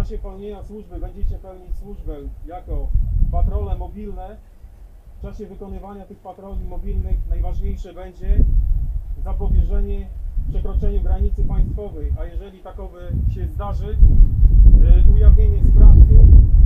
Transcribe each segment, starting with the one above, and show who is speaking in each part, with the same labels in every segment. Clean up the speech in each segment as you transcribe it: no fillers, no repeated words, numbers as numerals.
Speaker 1: czasie pełnienia służby będziecie pełnić służbę jako patrole mobilne. W czasie wykonywania tych patroli mobilnych najważniejsze będzie zapobieżenie przekroczeniu granicy państwowej, a jeżeli takowe się zdarzy, ujawnienie sprawców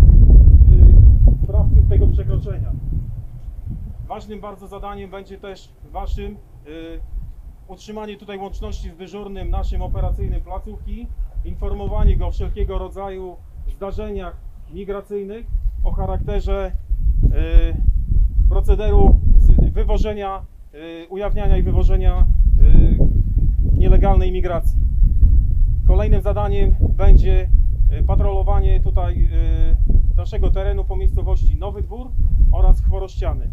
Speaker 1: tego przekroczenia. Ważnym bardzo zadaniem będzie też waszym utrzymanie tutaj łączności z dyżurnym naszym operacyjnym placówki, informowanie go o wszelkiego rodzaju zdarzeniach migracyjnych o charakterze procederu wywożenia, ujawniania i wywożenia nielegalnej migracji. Kolejnym zadaniem będzie patrolowanie tutaj naszego terenu po miejscowości Nowy Dwór oraz Chworościany.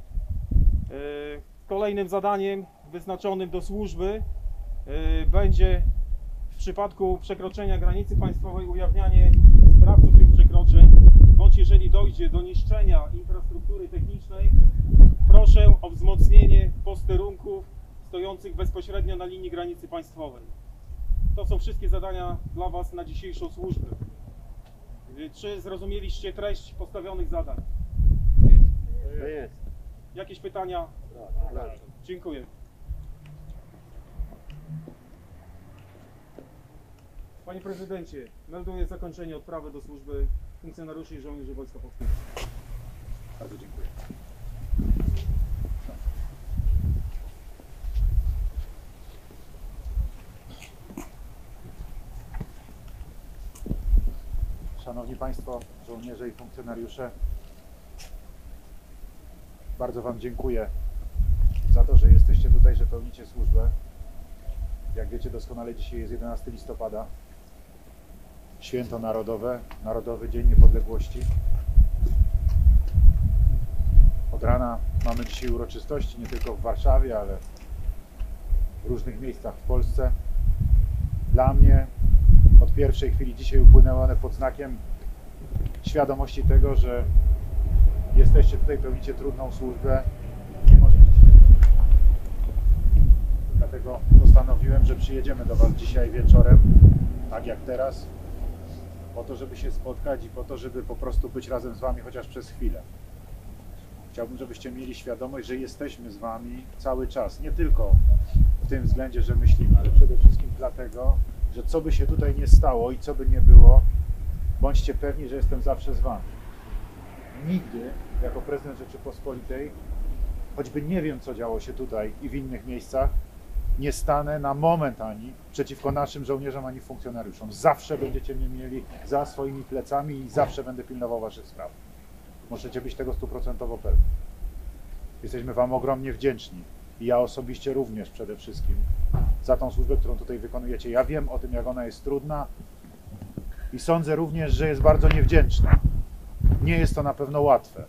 Speaker 1: Kolejnym zadaniem wyznaczonym do służby będzie w przypadku przekroczenia granicy państwowej ujawnianie sprawców tych przekroczeń, bądź jeżeli dojdzie do niszczenia infrastruktury technicznej, proszę o wzmocnienie posterunków stojących bezpośrednio na linii granicy państwowej. To są wszystkie zadania dla Was na dzisiejszą służbę. Czy zrozumieliście treść postawionych zadań?
Speaker 2: To jest.
Speaker 1: Jakieś pytania?
Speaker 2: Tak.
Speaker 1: Dziękuję. Panie Prezydencie, melduję zakończenie odprawy do służby funkcjonariuszy i żołnierzy Wojska Polskiego.
Speaker 2: Bardzo dziękuję. Szanowni Państwo, żołnierze i funkcjonariusze, bardzo Wam dziękuję za to, że jesteście tutaj, że pełnicie służbę. Jak wiecie doskonale, dzisiaj jest 11 listopada, święto narodowe, Narodowy Dzień Niepodległości. Od rana mamy dzisiaj uroczystości, nie tylko w Warszawie, ale w różnych miejscach w Polsce. Dla mnie od pierwszej chwili dzisiaj upłynęły one pod znakiem świadomości tego, że jesteście tutaj, pełnicie trudną służbę, nie możecie się. Dlatego postanowiłem, że przyjedziemy do Was dzisiaj wieczorem, tak jak teraz, po to, żeby się spotkać i po to, żeby po prostu być razem z Wami chociaż przez chwilę. Chciałbym, żebyście mieli świadomość, że jesteśmy z Wami cały czas, nie tylko w tym względzie, że myślimy, ale przede wszystkim dlatego, że co by się tutaj nie stało i co by nie było, bądźcie pewni, że jestem zawsze z Wami. Nigdy, jako prezydent Rzeczypospolitej, choćby nie wiem, co działo się tutaj i w innych miejscach, nie stanę na moment ani przeciwko naszym żołnierzom, ani funkcjonariuszom. Zawsze będziecie mnie mieli za swoimi plecami i zawsze będę pilnował Waszych spraw. Możecie być tego 100% pewni. Jesteśmy Wam ogromnie wdzięczni i ja osobiście również przede wszystkim za tą służbę, którą tutaj wykonujecie. Ja wiem o tym, jak ona jest trudna i sądzę również, że jest bardzo niewdzięczna. Nie jest to na pewno łatwe.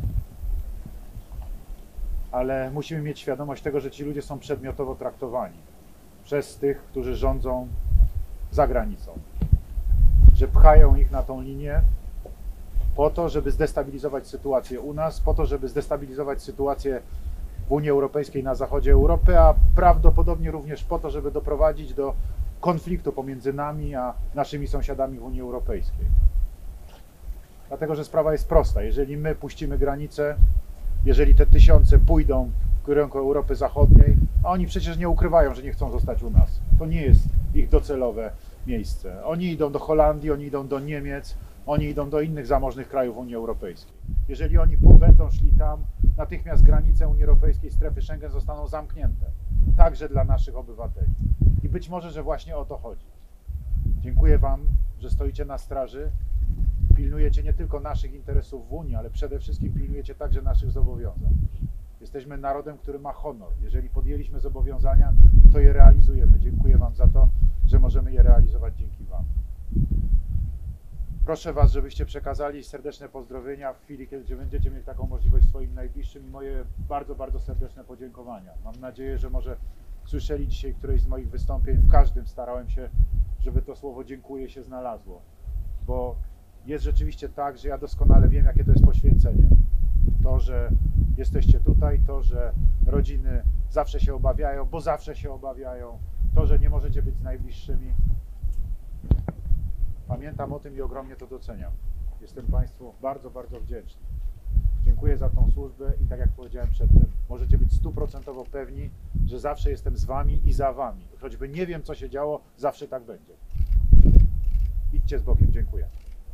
Speaker 2: Ale musimy mieć świadomość tego, że ci ludzie są przedmiotowo traktowani przez tych, którzy rządzą za granicą. Że pchają ich na tą linię po to, żeby zdestabilizować sytuację u nas, po to, żeby zdestabilizować sytuację w Unii Europejskiej, na zachodzie Europy, a prawdopodobnie również po to, żeby doprowadzić do konfliktu pomiędzy nami a naszymi sąsiadami w Unii Europejskiej. Dlatego, że sprawa jest prosta. Jeżeli my puścimy granicę, jeżeli te tysiące pójdą w kierunku Europy Zachodniej, a oni przecież nie ukrywają, że nie chcą zostać u nas. To nie jest ich docelowe miejsce. Oni idą do Holandii, oni idą do Niemiec, oni idą do innych zamożnych krajów Unii Europejskiej. Jeżeli oni będą szli tam, natychmiast granice Unii Europejskiej, strefy Schengen zostaną zamknięte. Także dla naszych obywateli. I być może, że właśnie o to chodzi. Dziękuję Wam, że stoicie na straży. Pilnujecie nie tylko naszych interesów w Unii, ale przede wszystkim pilnujecie także naszych zobowiązań. Jesteśmy narodem, który ma honor. Jeżeli podjęliśmy zobowiązania, to je realizujemy. Dziękuję Wam za to, że możemy je realizować dzięki Wam. Proszę Was, żebyście przekazali serdeczne pozdrowienia w chwili, kiedy będziecie mieli taką możliwość swoim najbliższym i moje bardzo, bardzo serdeczne podziękowania. Mam nadzieję, że może słyszeli dzisiaj któreś z moich wystąpień. W każdym starałem się, żeby to słowo dziękuję się znalazło, bo jest rzeczywiście tak, że ja doskonale wiem, jakie to jest poświęcenie. To, że jesteście tutaj, to, że rodziny zawsze się obawiają, bo zawsze się obawiają, to, że nie możecie być z najbliższymi. Pamiętam o tym i ogromnie to doceniam. Jestem Państwu bardzo, bardzo wdzięczny. Dziękuję za tą służbę i tak jak powiedziałem przedtem, możecie być 100% pewni, że zawsze jestem z Wami i za Wami. Choćby nie wiem, co się działo, zawsze tak będzie. Idźcie z Bogiem. Dziękuję.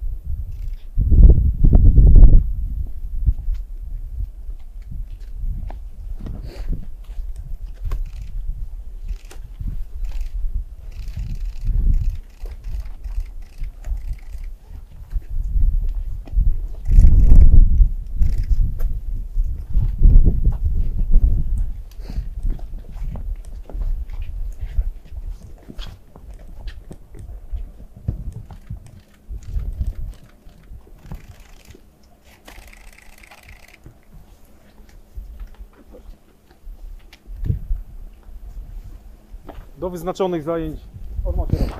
Speaker 1: Do wyznaczonych zajęć formacie rower.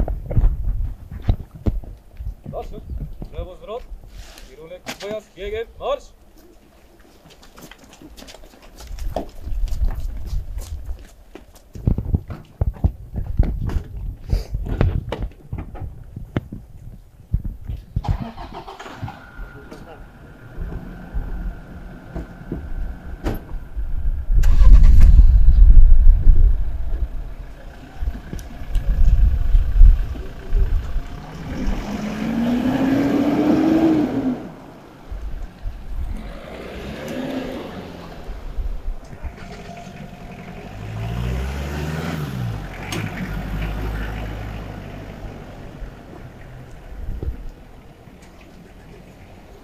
Speaker 3: Naprzód, lewo zwrot, kierunek pojazd, biegiem, marsz!